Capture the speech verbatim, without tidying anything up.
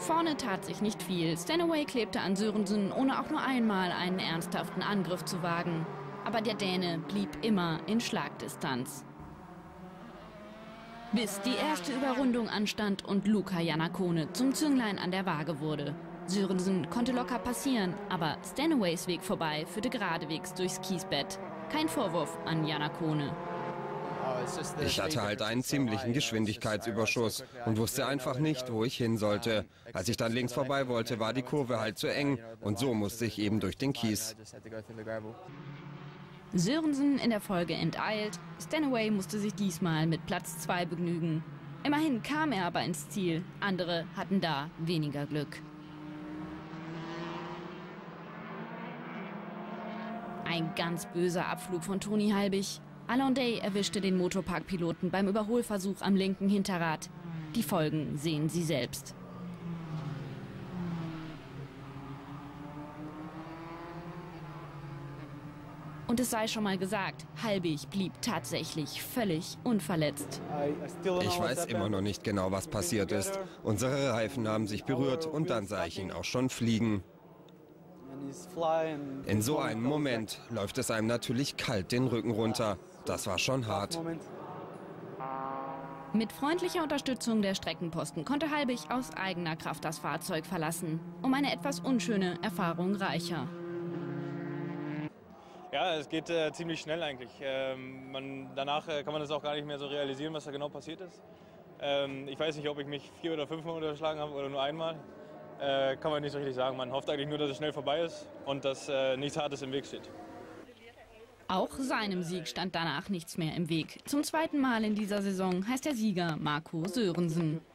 Vorne tat sich nicht viel. Stanaway klebte an Sørensen, ohne auch nur einmal einen ernsthaften Angriff zu wagen. Aber der Däne blieb immer in Schlagdistanz. Bis die erste Überrundung anstand und Luka Janakone zum Zünglein an der Waage wurde. Sørensen konnte locker passieren, aber Stanaways Weg vorbei führte geradewegs durchs Kiesbett. Kein Vorwurf an Janakone. Ich hatte halt einen ziemlichen Geschwindigkeitsüberschuss und wusste einfach nicht, wo ich hin sollte. Als ich dann links vorbei wollte, war die Kurve halt zu eng und so musste ich eben durch den Kies. Sørensen in der Folge enteilt. Stanaway musste sich diesmal mit Platz zwei begnügen. Immerhin kam er aber ins Ziel. Andere hatten da weniger Glück. Ein ganz böser Abflug von Tony Halbig. Alain Day erwischte den Motorpark-Piloten beim Überholversuch am linken Hinterrad. Die Folgen sehen Sie selbst. Und es sei schon mal gesagt, Halbig blieb tatsächlich völlig unverletzt. Ich weiß immer noch nicht genau, was passiert ist. Unsere Reifen haben sich berührt und dann sah ich ihn auch schon fliegen. In so einem Moment läuft es einem natürlich kalt den Rücken runter. Das war schon hart. Mit freundlicher Unterstützung der Streckenposten konnte Halbig aus eigener Kraft das Fahrzeug verlassen. Um eine etwas unschöne Erfahrung reicher. Ja, es geht äh, ziemlich schnell eigentlich. Ähm, man, danach äh, kann man das auch gar nicht mehr so realisieren, was da genau passiert ist. Ähm, ich weiß nicht, ob ich mich vier oder fünfmal unterschlagen habe oder nur einmal. Äh, kann man nicht so richtig sagen. Man hofft eigentlich nur, dass es schnell vorbei ist und dass äh, nichts Hartes im Weg steht. Auch seinem Sieg stand danach nichts mehr im Weg. Zum zweiten Mal in dieser Saison heißt der Sieger Marco Sørensen.